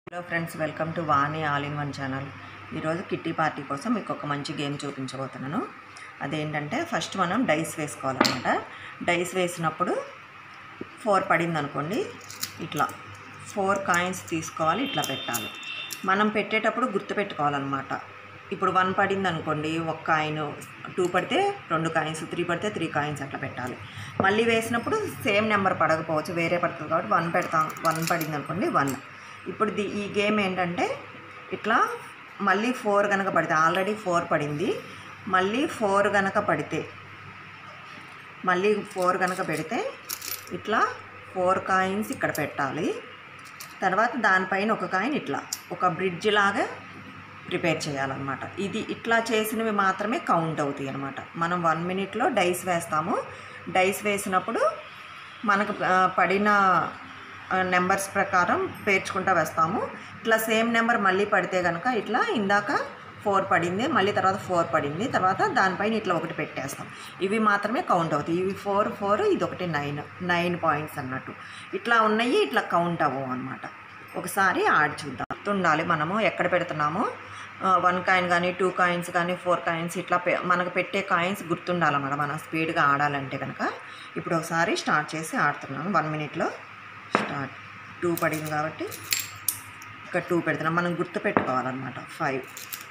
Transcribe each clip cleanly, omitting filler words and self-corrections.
Hello friends, welcome to Vani all in one channel. ఈరోజు kitty party కోసం మీకు ఒక మంచి గేమ్ చూపించబోతున్నాను. అదేంటంటే ఫస్ట్ మనం డైస్ వేసుకోవాలన్నమాట. డైస్ వేసినప్పుడు 4 పడింది అనుకోండి, ఇట్లా 4 కాయిన్స్ తీసుకోవాలి, ఇట్లా పెట్టాలి. మనం పెట్టేటప్పుడు గుర్తు పెట్టుకోవాలన్నమాట. ఇప్పుడు 1 పడింది అనుకోండి, 1 కాయిన్, 2 పడితే 2 కాయిన్స్, 3 పడితే 3 కాయిన్స్ అట్లా పెట్టాలి. మళ్ళీ వేసినప్పుడు సేమ్ నెంబర్ పడకపోవచ్చు, వేరే పడుతుంది కాబట్టి 1 పెడతాం. 1 పడింది అనుకోండి, 1. ఇప్పుడు ఈ గేమ్ ఏంటంటే ఇట్లా మళ్ళీ 4 కనుక పడితే, ఆల్రెడీ 4 పడింది, మళ్ళీ 4 కనుక పడితే, మళ్ళీ 4 కనుక పెడితే ఇట్లా 4 కాయిన్స్ ఇక్కడ పెట్టాలి. తర్వాత దానిపైన ఒక కాయిన్ ఇట్లా ఒక బ్రిడ్జ్ లాగా ప్రిపేర్ చేయాలన్నమాట. ఇది ఇట్లా చేసినవి మాత్రమే కౌంట్ అవుతాయి అన్నమాట. మనం 1 మినిట్లో డైస్ వేస్తాము. డైస్ వేసినప్పుడు మనకు పడిన నెంబర్స్ ప్రకారం పేర్చుకుంటూ వేస్తాము. ఇట్లా సేమ్ నెంబర్ మళ్ళీ పడితే కనుక ఇట్లా ఇందాక 4 పడింది, మళ్ళీ తర్వాత 4 పడింది, తర్వాత దానిపైన ఇట్లా ఒకటి పెట్టేస్తాం. ఇవి మాత్రమే కౌంట్ అవుతాయి. ఇవి 4, ఇది ఒకటి 9 పాయింట్స్ అన్నట్టు. ఇట్లా ఉన్నాయి, ఇట్లా కౌంట్ అవ్వవు అనమాట. ఒకసారి ఆడి చూద్దాం. ఉండాలి మనము ఎక్కడ పెడుతున్నామో, 1 కాయిన్ కానీ 2 కాయిన్స్ కానీ 4 కాయిన్స్ ఇట్లా మనకు పెట్టే కాయిన్స్ గుర్తుండాలన్నమాట, మనం స్పీడ్గా ఆడాలంటే కనుక. ఇప్పుడు ఒకసారి స్టార్ట్ చేసి ఆడుతున్నాను. 1 మినిట్లో స్టార్ట్. 2 పడింది కాబట్టి ఇక్కడ 2 పెడుతున్నాం. మనం గుర్తు పెట్టుకోవాలన్నమాట. 5,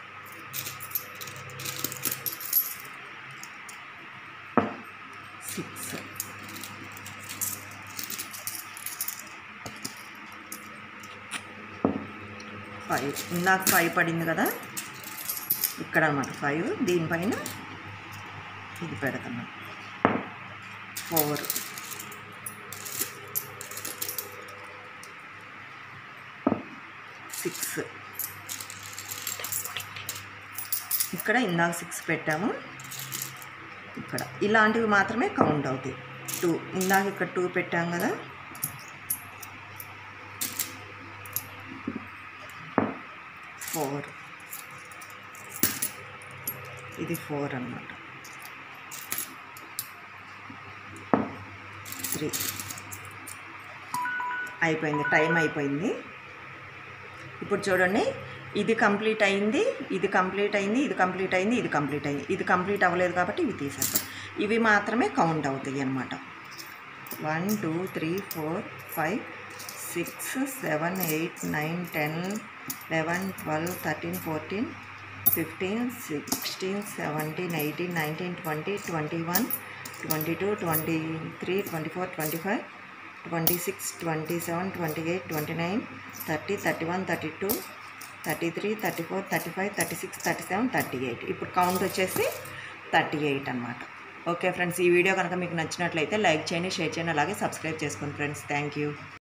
6, 5. ఇందాక 5 పడింది కదా, ఇక్కడ అన్నమాట 5. దీనిపైన ఇది పెడుతున్నాం. 4, 6. ఇక్కడ ఇందాక 6 పెట్టాము. ఇక్కడ ఇలాంటివి మాత్రమే కౌంట్ అవుతాయి. 2, ఇందాక ఇక్కడ 2 పెట్టాం కదా, ఇది 4 అన్నమాట. 3 అయిపోయింది, టైం అయిపోయింది. ఇప్పుడు చూడండి, ఇది కంప్లీట్ అయింది, ఇది కంప్లీట్ అయింది, ఇది కంప్లీట్ అయింది, ఇది కంప్లీట్ అయింది. ఇది కంప్లీట్ అవ్వలేదు కాబట్టి ఇవి తీసేస్తాం. ఇవి మాత్రమే కౌంట్ అవుతాయి అన్నమాట. 1, 2, 3, 4, 5, 6, 7, 8, 9, 10, 11, 12, 13, 14, 15, 16, 17, 18, 19, 20, 21, 22, 23, 24, 25, 26, 27, 28, 29, 30, 31, 32, 33, 34, 35, 36, 37, 38. ఇప్పుడు కౌంట్ వచ్చేసి 38 అన్నమాట. ఓకే ఫ్రెండ్స్, ఈ వీడియో కనుక మీకు నచ్చినట్లయితే లైక్ చేయండి, షేర్ చేయండి, అలాగే సబ్స్క్రైబ్ చేసుకోండి ఫ్రెండ్స్. Thank you.